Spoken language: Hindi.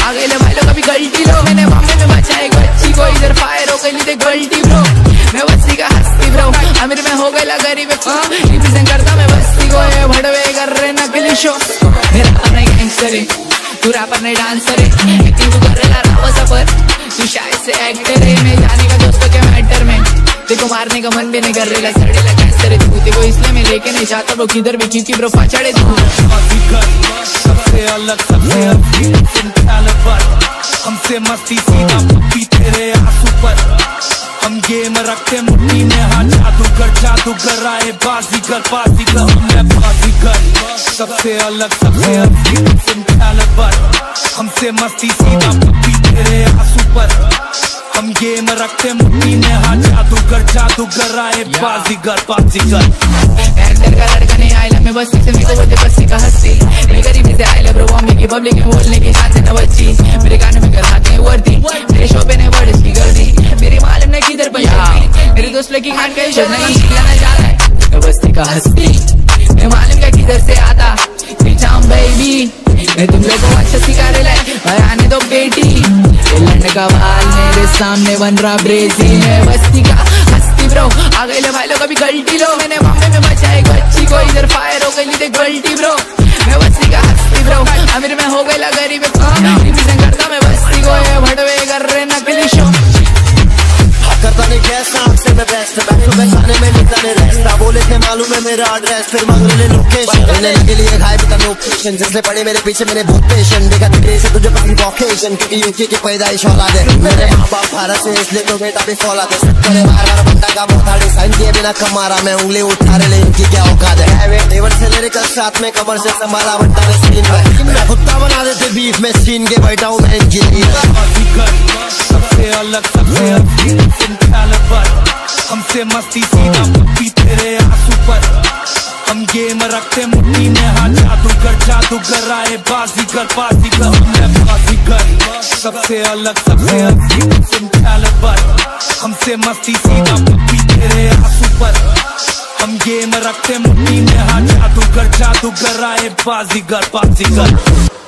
आगे ले भाई लोग अभी गलती लो, मैंने मामले में बचा एक बच्ची को, इधर फायर हो गई देख गलती ब्रो, मैं बस्ती का हस्ती ब्रो, अमीर में हो गया गरीब रिप्रेजेंट करता मैं बस्ती को, ये भड़वे कर रहे नकली शो, मेरा अपना गैंगस्टर है, तू रैपर नहीं डांसर है, एक्टिंग तू कर रहा रावा सफर, तू शायद से एक्टर है, मैं जाने का दोस्तों के मैटर में, देखो मारने का मन भी नहीं कर रहा, सड़ेला कैंसर है तू, देखो इसलिए मैं लेके नहीं जाता ब्रो किधर भी, क्योंकि ब्रो फाचड़े तू सबसे अलग सबसे हमसे मस्ती सीधा पप्पी तेरे आंसू पर, हम गेम रखते मुट्ठी में, हाँ जादूगर आए बाजीगर मैं बाजीगर, सबसे अलग सबसे हमसे मस्ती सीधा पप्पी तेरे आंसू पर, हम गेम रखते मुट्ठी में, हाँ जादूगर आए बाजीगर एक्टर का लड़का नहीं आइला, मैं बस्ती से मेरे को बोलते बस्ती का हस्ती, मैं गरीबी से आइला ब्रो, मम्मी की पब्लिक में बोलने की शान से न बच्ची, मेरे गाने में कराते हैं वर्दी, मेरे शो पे ने वर्ड की कर दी, मेरी मालूम नहीं किधर पंजाबी, मेरे दोस्त लड़की खान का शो नहीं जाना जा रहा है, मैं बस्ती का हस्ती, मैं मालूम क्या किधर से आता, बेबी मैं तुम लोग को अच्छा सिखा रहा है, आने दो बेटी, लंड का बाल मेरे सामने बन रहा ब्रेजी, मैं बस्ती का हस्ती ब्रो, आ गए ले भाई लोग अभी गलती लो, मैंने मामले में बचा एक बच्ची को, इधर फायर हो गई देख गलती ब्रो, मैं बस्ती का हस्ती ब्रो, अमीर में हो गया गरीब रिप्रेजेंट करता मैं बस्ती को, ये भड़वे कर रहे नकली शो, करता नहीं कैसा आपसे मैं बेस्ट, बैठो बैठाने में लेता नहीं रेस्ट, बोले थे मालूम है मेरा एड्रेस, फिर मांग ले लोकेशन, लेने के लिए खाए बिता नो पेशेंस, जिसने पड़े मेरे पीछे मैंने बहुत पेशेंट, देखा तेरे से तुझे पसंद कॉकेशन, क्योंकि यूके की पैदाइश औलाद है, मेरे माँ बाप भारत से इसलिए तो बेटा भी फौलाद है, करे बार बंदा का बहुत डिजाइन किए बिना कमारा, मैं उंगली उठा रहे इनकी क्या औकात है, टेबल से लिरिकल साथ में कमर से संभाला बनता है सीन में, मैं खुदा बना देते बीफ में सीन के बैठा हूँ मैं इनकी सबसे अलग हमसे मस्ती सीधा पप्पी तेरे आंसू पर, हम गेम रखते मुट्ठी में, हाँ जादूगर आए बाजीगर मैं बाजीगर, सबसे अलग हमसे मस्ती सीधा पप्पी तेरे आंसू पर, हम गेम रखते मुट्ठी में, हाँ जादूगर आए बाजीगर